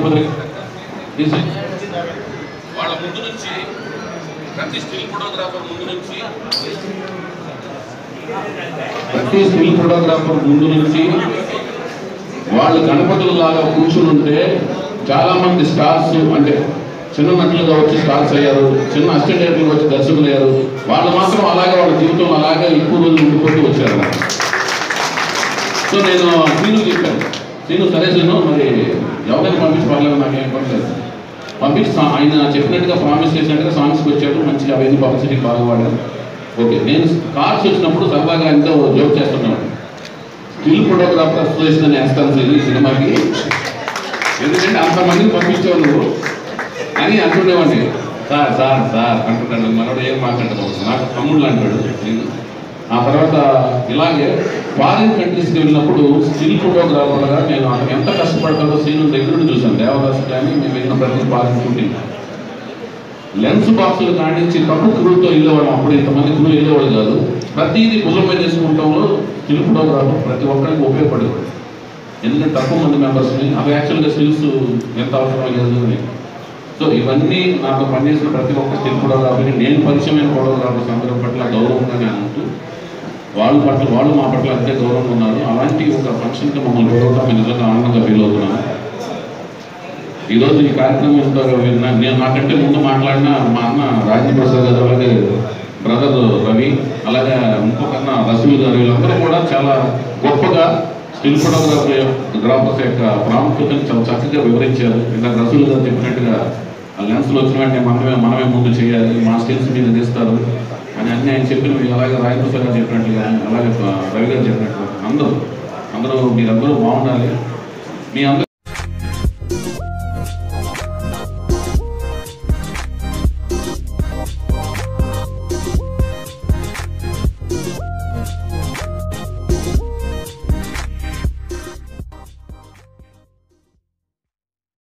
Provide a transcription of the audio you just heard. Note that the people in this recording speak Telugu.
తాడపత్రి వాళ్ళ ముందు నుంచి ప్రతి స్టిల్ ఫోటోగ్రాఫర్ ముందు నుంచి వాళ్ళు గణపతులలాగా కూర్చుని ఉంటే చాలా మంది స్టార్స్ అంటే చిన్న నటులుగా వచ్చి స్టార్స్ అయ్యారు, చిన్న అసిస్టెంట్గా వచ్చి దర్శకులు అయ్యారు. వాళ్ళు మాత్రం అలాగే వాళ్ళ జీవితంలో అలాగే ఎక్కువ రోజులు ఉండిపోతూ వచ్చారు. సో నేను శ్రీను చెప్పాను, శ్రీను సరే శ్రీను మరి ఎవరైనా పంపించుకోవాలని నాకేం పర్లేదు పంపిస్తా. ఆయన చెప్పినట్టుగా ప్రామిస్ చేసినట్టుగా సాంగ్స్కి వచ్చాడు, మంచిగా అవన్నీ పబ్లిసిటీకి బాగా వాడాను. ఓకే, నేను కార్డ్స్ వచ్చినప్పుడు సరదాగా ఎంతో జోక్ చేస్తున్నాను. స్టిల్ ఫోటోగ్రాఫర్ అసోసియేషన్ వేస్తాను ఈ సినిమాకి, ఎందుకంటే అంతమందిని పంపించావు నువ్వు అని అంటుండేవాడిని. సార్ సార్ సార్ అంటున్నాడు, మనోడు ఏం మాట్లాడతాం, నాకు తమ్ముళ్ళు అంటాడు. ఆ తర్వాత ఇలాగే ఫారిన్ కంట్రీస్కి వెళ్ళినప్పుడు స్టిల్ ఫోటోగ్రాఫర్గా నేను ఎంత కష్టపడతాడో సీను దగ్గర నుండి చూశాను. దేవదాస్ కానీ మేము వెళ్ళిన ప్రతి ఫారిన్ షూటింగ్ లెన్స్ బాక్సులు కాడించి తప్పు క్రూతో వెళ్ళేవాడు. అప్పుడు ఇంతమంది క్రూ వెళ్ళేవాడు కాదు. ప్రతిదీ భుజం మీద వేసుకుంటాము. స్టిల్ ఫోటోగ్రాఫర్ ప్రతి ఒక్కరికి ఉపయోగపడేవాడు, ఎందుకంటే తక్కువ మంది మెంబర్స్ని అవి యాక్చువల్గా స్టిల్స్ ఎంత అవసరం లేదు అని. సో ఇవన్నీ నాతో పనిచేసిన ప్రతి ఒక్క స్టిల్ ఫోటోగ్రాఫర్కి నేను పరిచయమైన ఫోటోగ్రాఫర్స్ అందరి పట్ల గౌరవంగానే ఉంటూ వాళ్ళు మా పట్ల అంతే గౌరవంగా ఉన్నారు. అలాంటి ఒక ఫంక్షన్కి మమ్మల్ని పిలవడం మేము నిజంగా ఆనందంగా ఫీల్ అవుతున్నాను. ఈరోజు ఈ కార్యక్రమం నేను నాకంటే ముందు మాట్లాడిన మా అన్న రాజేంద్ర ప్రసాద్ గారు, అలాగే బ్రదర్ రవి, అలాగే ఇంకొకన్న రసూల్ గారు, వీళ్ళందరూ కూడా చాలా గొప్పగా స్టిల్ ఫోటోగ్రాఫర్స్ యొక్క ప్రాముఖ్యతను చాలా చక్కగా వివరించారు. ఇలా రసూల్ గారు చెప్పినట్టుగా ఆ లెన్స్లో వచ్చిన వెంటనే మనమే ముందు చేయాలి, మా స్టిల్స్ మీద తీస్తారు అని అన్నీ ఆయన చెప్పినవి. అలాగే రాజేంద్ర ప్రసాద్ గారు చెప్పినట్టుగా, అలాగే రవి గారు చెప్పినట్టుగా మీరందరూ బాగుండాలి. మీ అందరూ